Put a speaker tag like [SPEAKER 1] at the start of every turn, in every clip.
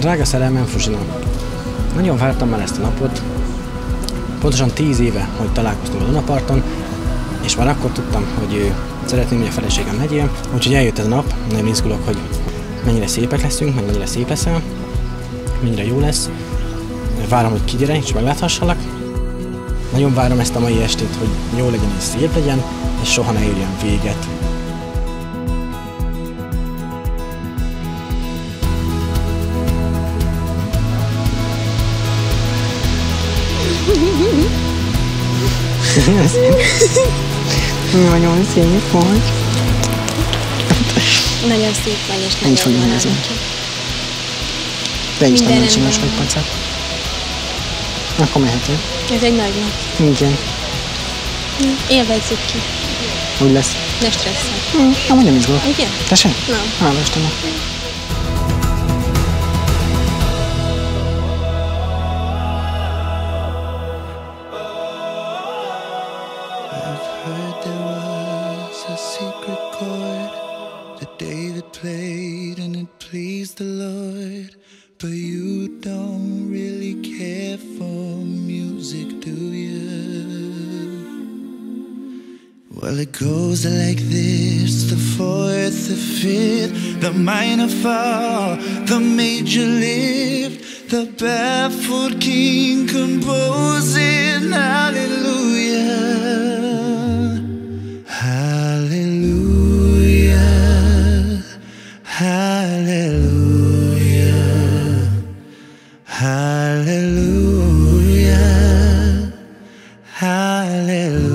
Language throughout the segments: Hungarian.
[SPEAKER 1] Drága szerelmem, Fruzsina, nagyon vártam már ezt a napot, pontosan 10 éve, hogy találkoztunk a Dunaparton, és már akkor tudtam, hogy szeretném, hogy a feleségem legyél, úgyhogy eljött ez a nap, nagyon izgulok, hogy mennyire szépek leszünk, meg mennyire szép leszel, mennyire jó lesz. Várom, hogy kigyere, és megláthassalak. Nagyon várom ezt a mai estét, hogy jó legyen és szép legyen, és soha ne érjen véget.
[SPEAKER 2] Nagyon szép vagy.
[SPEAKER 3] Nagyon szép vagy, és nagyon jól állok.
[SPEAKER 2] Te is nagyon csinos vagy, pacák. Akkor mehetünk.
[SPEAKER 3] Ez egy nagy nap.
[SPEAKER 2] Igen.
[SPEAKER 3] Élvezzük ki.
[SPEAKER 2] Úgy lesz.
[SPEAKER 3] Ne stresszel.
[SPEAKER 2] Nem, nem izgulok.
[SPEAKER 3] Igen?
[SPEAKER 2] Te sem?
[SPEAKER 3] Nem.
[SPEAKER 2] Hála Istennek.
[SPEAKER 4] Played and it pleased the Lord, but you don't really care for music, do you? Well, it goes like this: the fourth, the fifth, the minor fall, the major lift, the baffled king composing hallelujah, hallelujah. Hallelujah, hallelujah, hallelujah.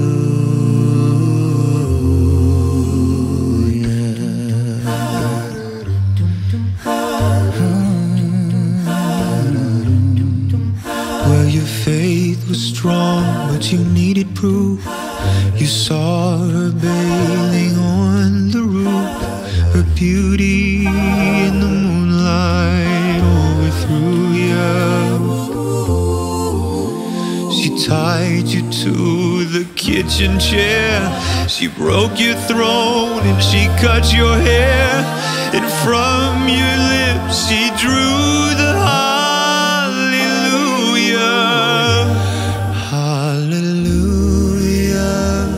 [SPEAKER 4] Well, your faith was strong, but you needed proof. You saw her bathing on the roof, her beauty in the moonlight overthrew you. She tied you to the kitchen chair, she broke your throne and she cut your hair, and from your lips she drew the hallelujah, hallelujah,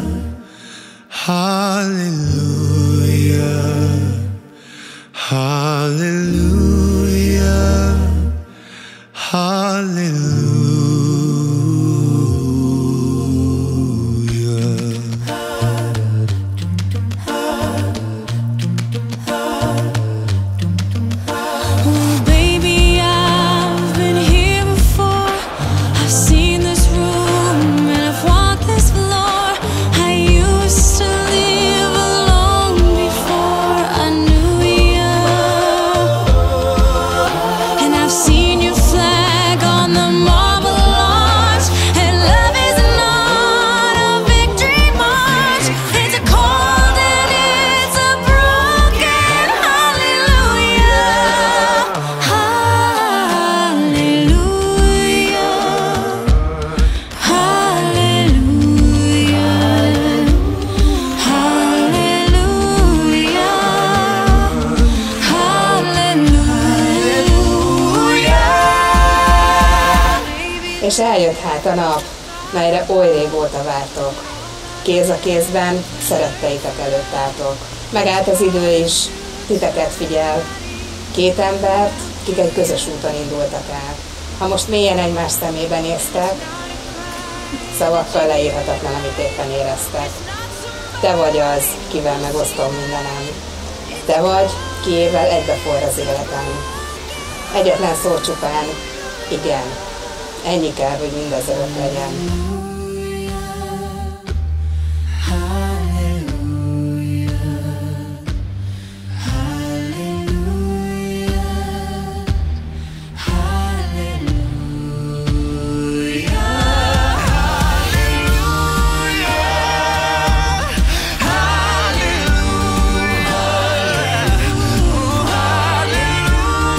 [SPEAKER 4] hallelujah, hallelujah, hallelujah.
[SPEAKER 5] Oh, baby, I've been here before. I've seen this room and I've walked this floor. I used to live alone before I knew you, and I've seen your flag on the marble arch. And love is not a victory march, it's a cold and it's a broken hallelujah, hallelujah, hallelujah, hallelujah.
[SPEAKER 6] És eljött hát a nap, melyre oly régóta vártok. Kéz a kézben szeretteitek előtt álltok. Megállt az idő is, titeket figyel. Két embert, kik egy közös úton indultak el. Ha most mélyen egymás szemébe néztek, szavakkal leírhatatlan, amit éppen éreztek. Te vagy az, kivel megosztom mindenem. Te vagy, kiével egybeforr az életem. Egyetlen szó csupán, igen. Ennyi kell, hogy mindez örök legyen.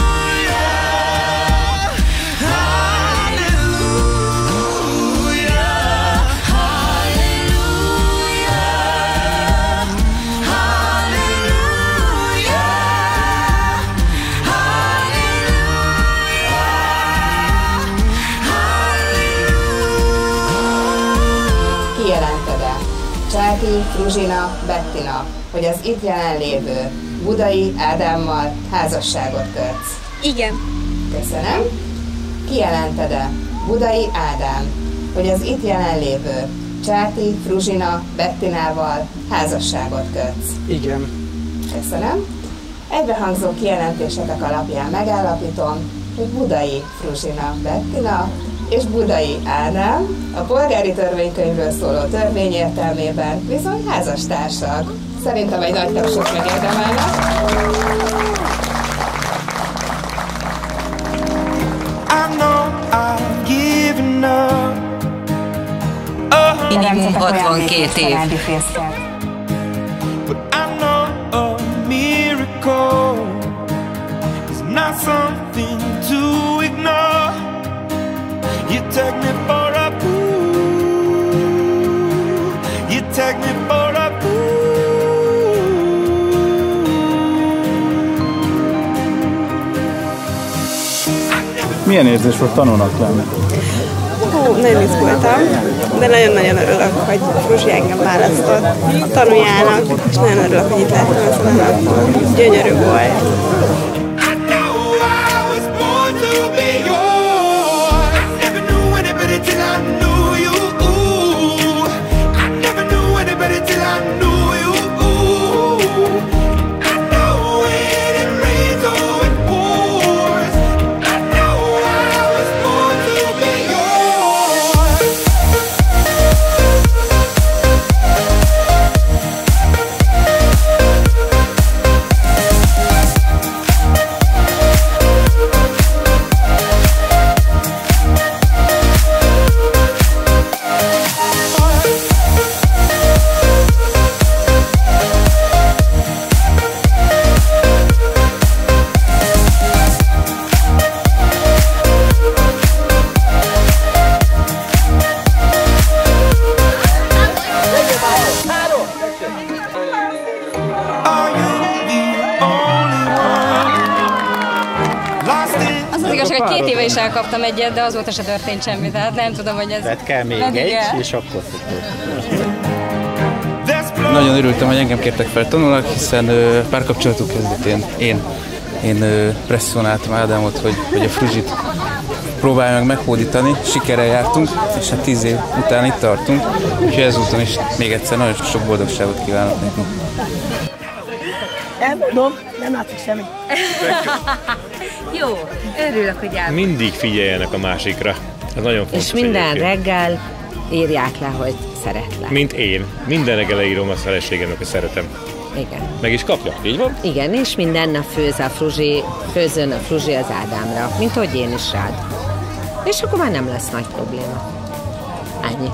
[SPEAKER 4] Hallelujah.
[SPEAKER 6] Csáti Fruzsina Bettina, hogy az itt jelenlévő Budai Ádámmal házasságot kötsz?
[SPEAKER 3] Igen.
[SPEAKER 6] Köszönöm. Kijelented-e, Budai Ádám, hogy az itt jelenlévő Csáti Fruzsina Bettinával házasságot kötsz?
[SPEAKER 1] Igen.
[SPEAKER 6] Köszönöm. Egybehangzó kijelentésetek alapján megállapítom, hogy Budai Fruzsina Bettina és Budai Ádám a polgári törvénykönyvről szóló törvény értelmében bizony házastársak. Szerintem egy nagy tapsot megérdemelnek.
[SPEAKER 7] Minimum 62 év.
[SPEAKER 8] Milyen érzés volt tanulnak lenni?
[SPEAKER 9] Nagyon izgultam, de nagyon-nagyon örülök, hogy Fruzsi engem választott a tanuljának, és nagyon örülök, hogy itt lettem ezen a napon. Gyönyörű volt.
[SPEAKER 10] Csak 2 éve is elkaptam egyet, de azóta se történt semmi, tehát nem tudom, hogy ez...
[SPEAKER 11] Tehát kell még egy, és akkor
[SPEAKER 8] Nagyon örültem, hogy engem kértek fel tanulnak, hiszen párkapcsolatuk kezdetén én presszionáltam Ádámot, hogy a Fruzsit próbálja meg meghódítani, sikerrel jártunk, és hát 10 év után itt tartunk, úgyhogy ezúton is még egyszer nagyon sok boldogságot kívánok nekünk.
[SPEAKER 9] Elmondom, nem látok semmit.
[SPEAKER 7] Jó, örülök, hogy el.
[SPEAKER 11] Mindig figyeljenek a másikra. Ez nagyon fontos.
[SPEAKER 7] És minden reggel írják le, hogy szeretlek.
[SPEAKER 11] Mint én. Minden reggel leírom a feleségemnek, hogy szeretem.
[SPEAKER 7] Igen.
[SPEAKER 11] Meg is kapja, így van?
[SPEAKER 7] Igen, és minden nap főzön a Fruzsi az Ádámra, mint hogy én is rád. És akkor már nem lesz nagy probléma. Ennyi.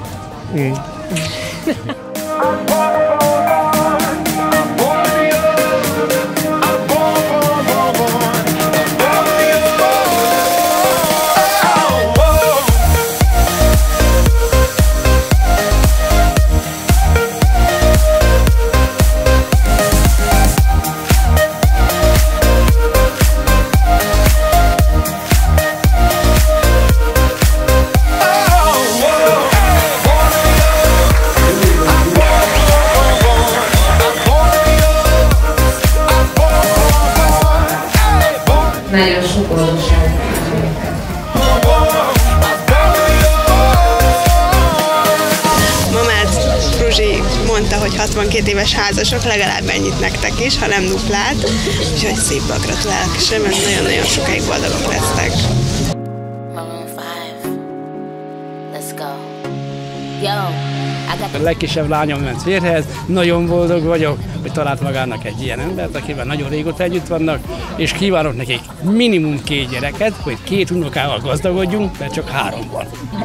[SPEAKER 7] Nagyon sok boldogság.
[SPEAKER 9] Mamát Fruzsi mondta, hogy 62 éves házasok, legalább ennyit nektek is, ha nem duplát. Úgyhogy szépen gratulálok, és remélem nagyon-nagyon sokáig boldogok lesztek.
[SPEAKER 12] A legkisebb lányom ment férjhez, nagyon boldog vagyok, hogy talált magának egy ilyen embert, akivel nagyon régóta együtt vannak, és kívánok nekik minimum 2 gyereket, hogy 2 unokával gazdagodjunk, mert csak 3 van.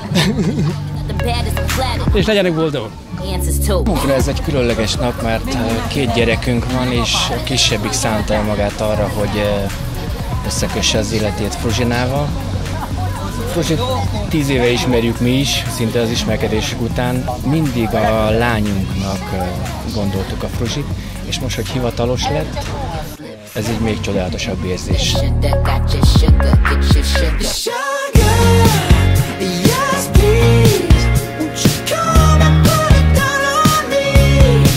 [SPEAKER 12] És legyenek boldogok!
[SPEAKER 1] Munkra ez egy különleges nap, mert 2 gyerekünk van, és a kisebbik szánta el magát arra, hogy összekösse az életét Fruzsinával. Fruzsit 10 éve ismerjük mi is, szinte az ismerkedésük után. Mindig a lányunknak gondoltuk a Fruzsit, és most, hogy hivatalos lett, ez egy még csodálatosabb érzés.
[SPEAKER 4] Yes, please, won't you come and put it down on me?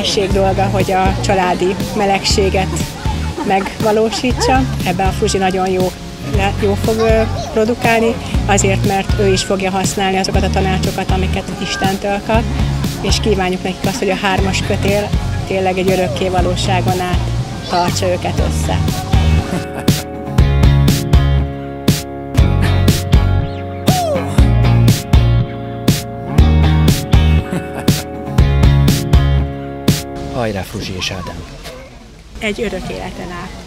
[SPEAKER 13] felség dolga, hogy a családi melegséget megvalósítsa. Ebben a Fruzsi nagyon jó fog produkálni, azért, mert ő is fogja használni azokat a tanácsokat, amiket Istentől kap, és kívánjuk nekik azt, hogy a 3-as kötél tényleg egy örökké valóságon át tartsa őket össze.
[SPEAKER 2] Hajrá, Fruzsi és Ádám!
[SPEAKER 13] Egy örök életen át.